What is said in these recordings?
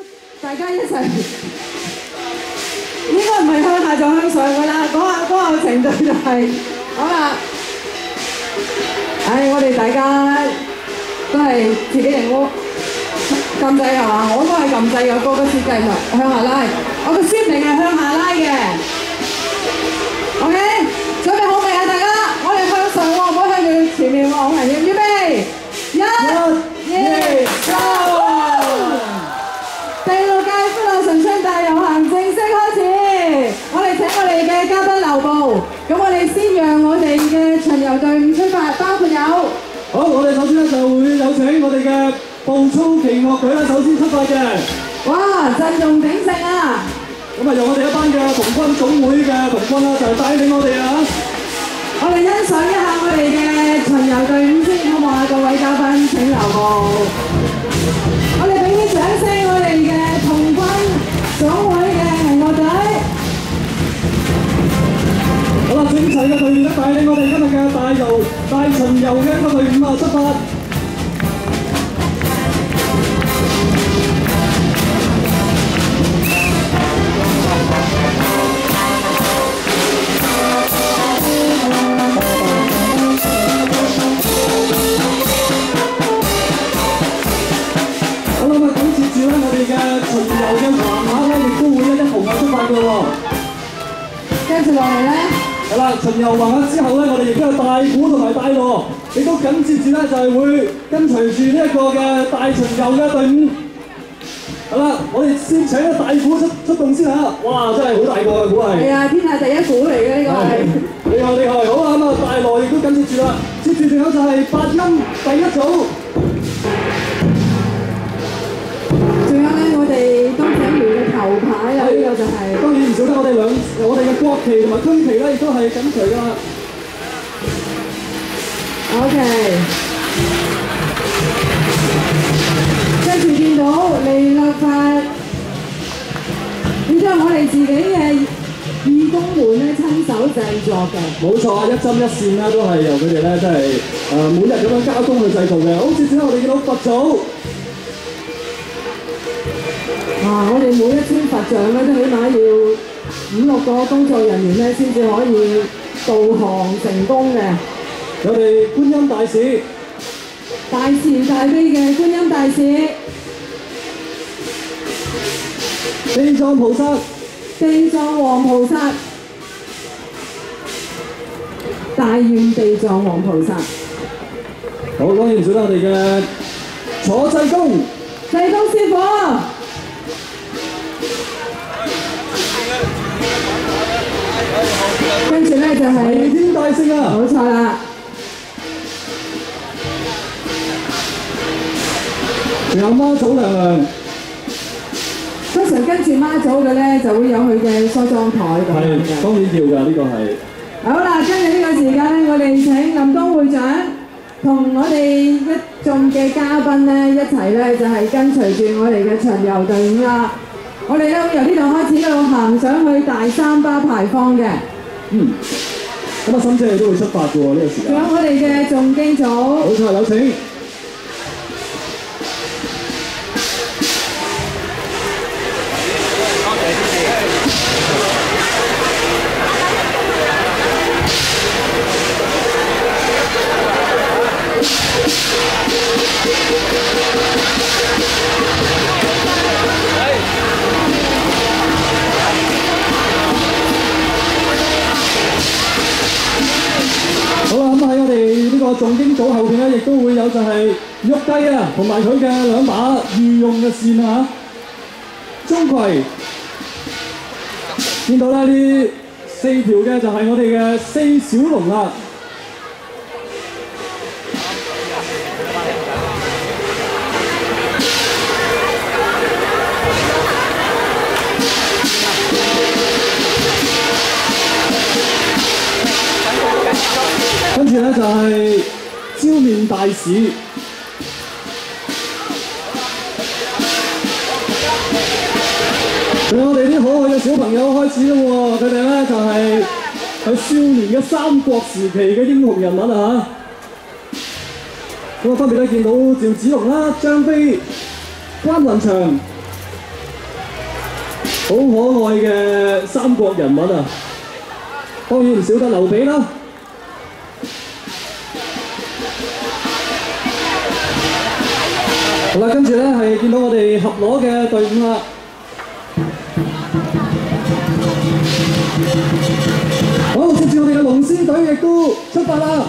大家一齊，應該唔係向下就向上㗎啦，嗰個程序就係好啦。唉，我哋大家都係自己人屋撳掣係嘛？我都係撳掣嘅，個設計就向下拉，我個宣明係向下拉嘅。OK， 準備好未啊？大家，我哋向上喎，唔好向住前面喎，好危險。預備，1、2、go！ 第6屆歡樂純春大遊行正式開始，我哋請我哋嘅嘉賓留步。咁我哋先讓我哋嘅巡遊隊伍出發，包括有好，我哋首先咧就會有請我哋嘅步操旗樂隊咧首先出發嘅。 哇，陣容鼎盛啊！ 咁啊，由我哋一班嘅童軍總會嘅童軍啦，就帶領我哋啊！ 我哋欣賞一下我哋嘅巡遊隊伍先，好唔好啊？各位嘉賓請留步。我哋俾啲掌聲，我哋嘅童軍總會嘅銀樂隊。 好啦，整齊嘅隊員咧帶領我哋今日嘅大巡遊嘅一個隊伍啊出發。好啦，咁緊接住咧，我哋嘅巡遊嘅橫額咧，亦都會一同出發嘅喎。 跟住落嚟咧， 係啦，巡遊橫額之後咧，我哋亦都有大鼓同埋大鑼，亦都緊接住咧就係會跟隨住呢一個嘅大巡遊嘅隊伍。好啦，我哋先請個大鼓出動先嚇。哇，真係好大個嘅鼓係。 係啊，天下第一鼓嚟嘅呢個係。 厲害厲害，好啦，咁啊大鑼亦都緊接住啦，接住仲有就係八音第一組。 仲有咧，我哋當選員嘅頭牌啊，呢個就係。 當然唔少得我哋嘅國旗同埋區旗咧，亦都係緊隨㗎啦。 OK。跟住見到利立法，呢都係我哋自己嘅義工們咧親手製作嘅。 冇錯啊，一針一線啦，都係由佢哋咧，真係每日咁樣加工去製造嘅。好，接住咧，我哋見到佛祖。 哇！我哋每一尊佛像咧，都起碼要5、6個工作人員咧，先至可以導航成功嘅。 我哋觀音大士。 大慈大悲嘅觀音大士， 地藏菩薩， 地藏王菩薩，大願地藏王菩薩。 好，當然唔少得我哋嘅坐濟公， 濟公師傅。跟住咧就係齊天大聖啊！ 冇錯啦。 仲有媽祖娘娘， 通常跟住媽祖嘅咧，就會有佢嘅梳妝台咁樣嘅。 當然要㗎，呢個係。 好啦，跟住呢個時間咧，我哋請林東會長同我哋一眾嘅嘉賓咧一齊咧，就係跟隨住我哋嘅巡遊隊伍啦。我哋咧會由呢度開始一路行上去大三巴牌坊嘅。 咁啊，心姐都會出發嘅喎，呢個時間。 仲有我哋嘅誦經組。 冇錯，有請。好啦，咁喺我哋呢個誦經組後邊咧，亦都會有就係玉帝啊，同埋佢嘅2把御用嘅扇啊，鍾馗。見到咧呢4條嘅就係我哋嘅4小龍啦。跟住咧就係招面大使，仲有我哋啲可愛嘅小朋友開始啦喎，佢哋咧就係少年嘅三國時期嘅英雄人物啊嚇。咁啊分別都見到趙子龍啦、張飛、關雲長、 好可愛嘅三國人物啊！當然唔少得劉備啦。好啦，跟住咧係見到我哋合攞嘅隊伍啦。好，接住我哋嘅龍獅隊亦都出發啦！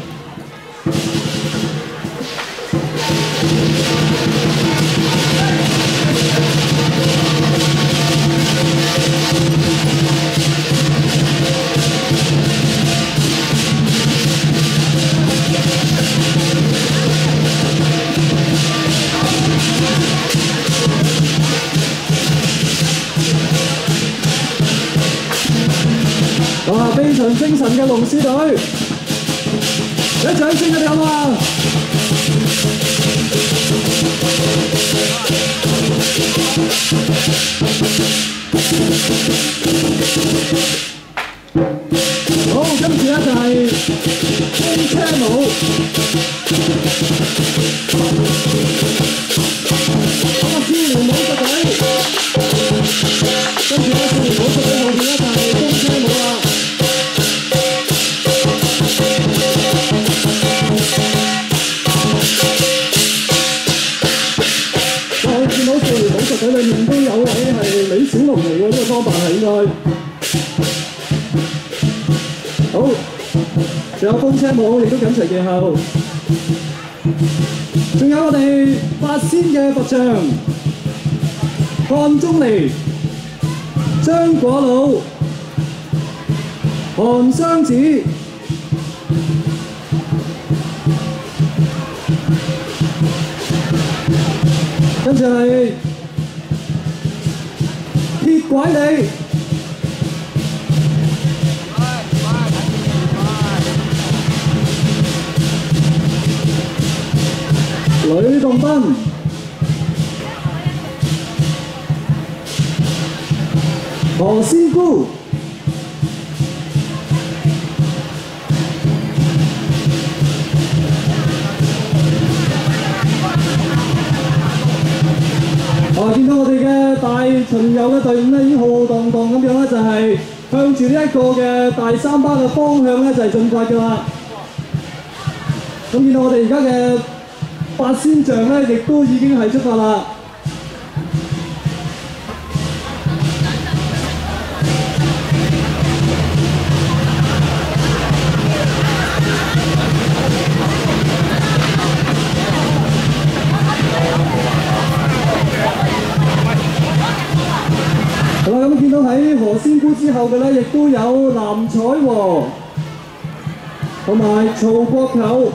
哇！非常精神嘅龍獅隊，一掌聲佢哋好嘛？好，跟住咧就係風車舞，支援武術隊，跟住咧支援武術隊後邊咧就係風車舞啦。見到四年武術隊裏面都有位係李小龍嚟喎，呢個裝扮係應該。好，仲有風車舞亦都緊隨其後。仲有我哋八仙嘅佛像，漢鍾離、張果老、韓湘子。跟住係鐵拐李、呂洞賓、何仙姑、見到我哋嘅大巡遊嘅隊伍咧，已經浩浩蕩蕩咁樣咧，就係向住呢一個嘅大三巴嘅方向咧，就係進發㗎啦。咁見到我哋而家嘅八仙像咧，亦都已經係出發啦。好啦，咁見到喺何仙姑之後嘅咧，亦都有藍采和同埋曹國球。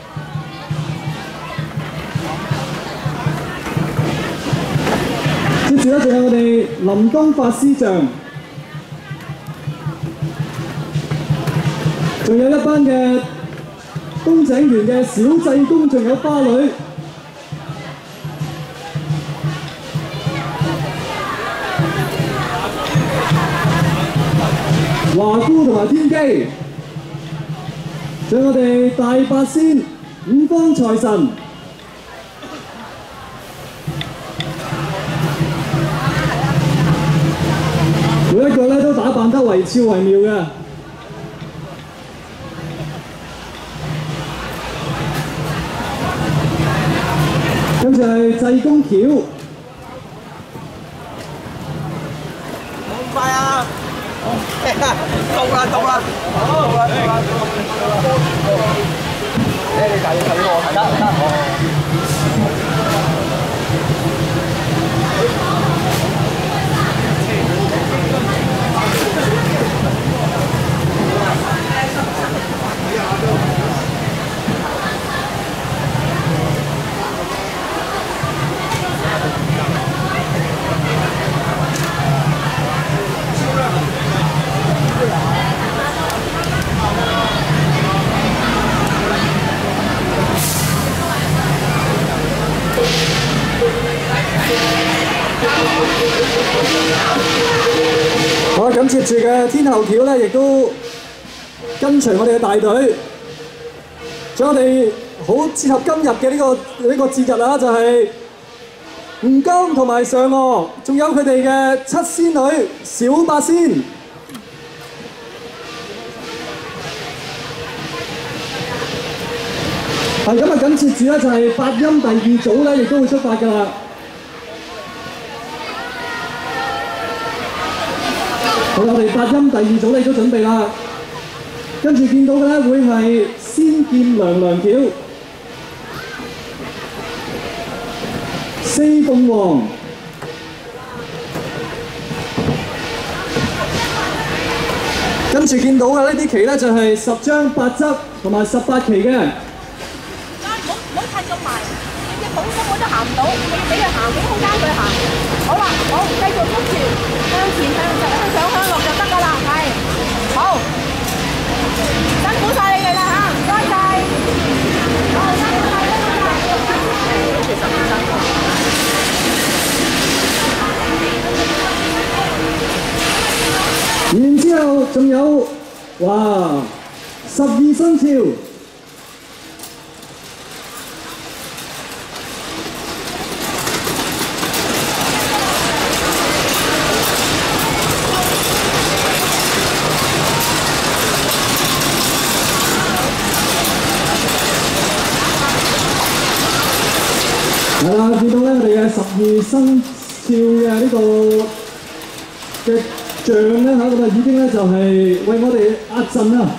接住咧，仲有我哋林東法師像，仲有一班嘅東井園嘅小濟公，仲有花女。華姑同埋天機，仲有我哋大八仙、五方財神，每一個咧都打扮得惟肖惟妙嘅。跟住係濟公橋。 好快啊！到啦到啦，到啦到啦！你睇我睇得好，咁接住嘅天后橋咧，亦都跟隨我哋嘅大隊，仲有我哋好切合今日嘅呢個節日啦，就係吳剛同埋嫦娥，仲有佢哋嘅七仙女小八仙。係咁啊！緊接住咧就係八音第二組咧，亦都會出發㗎啦。好啦，我哋八音第二組咧都準備啦。跟住見到嘅咧會係仙劍娘娘橋、四鳳凰、跟住見到嘅呢啲旗咧就係10張8則同埋18旗嘅。 唔好襯咁埋，你隻寶箱我都行唔到，你要俾佢行，俾空間佢行。好啦，好，繼續捉住，向前向上向落就得㗎啦，係。好，辛苦晒你哋啦嚇，唔該晒。好，辛苦晒，辛苦晒。其實唔辛苦。 然之後仲有，哇，12生肖。係啦，見到咧我哋嘅12生肖嘅呢個嘅像咧嚇，咁啊已經咧就係為我哋壓陣啦。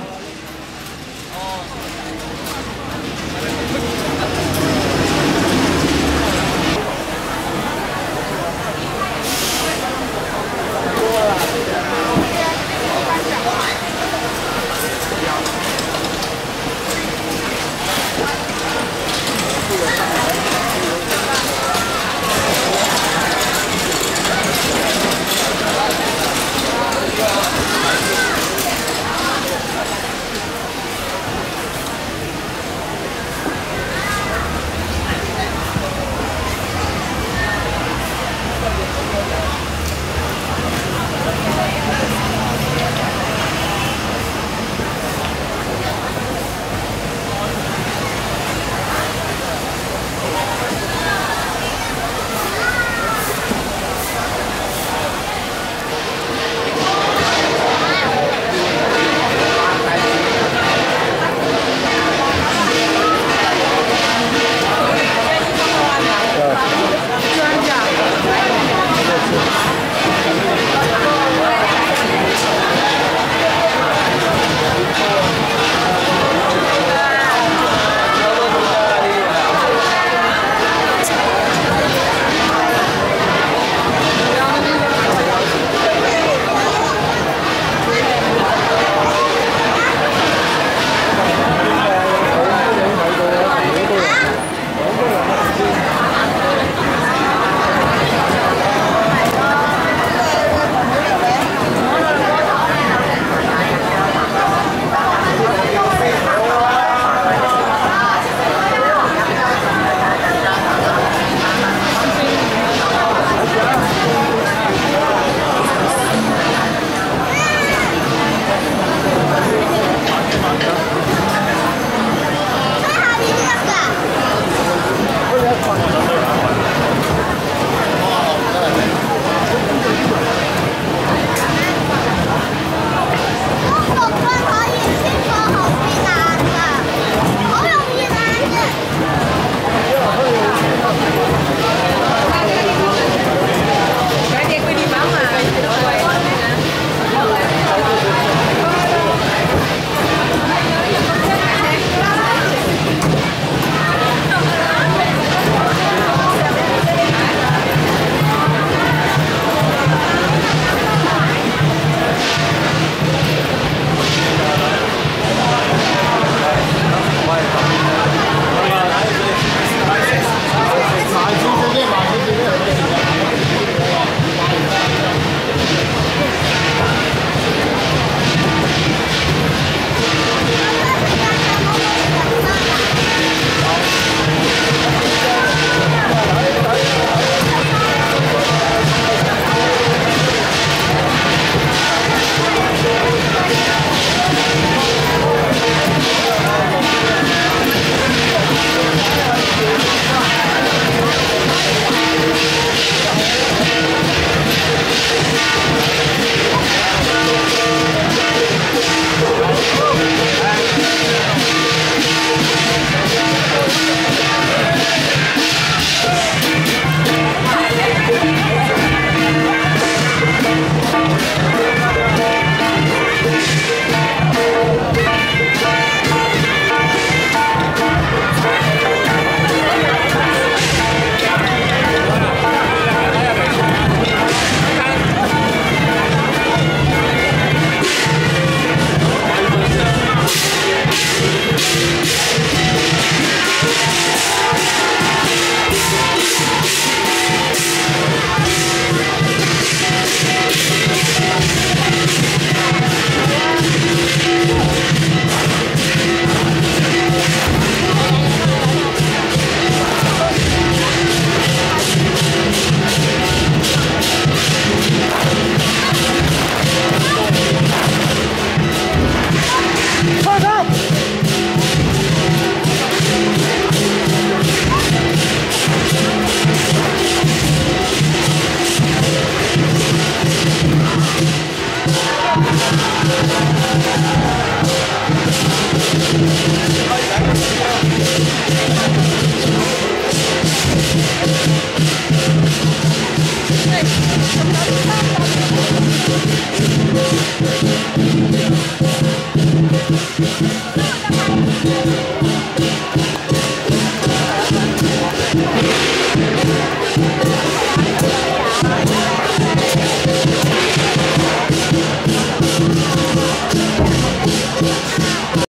呢個就係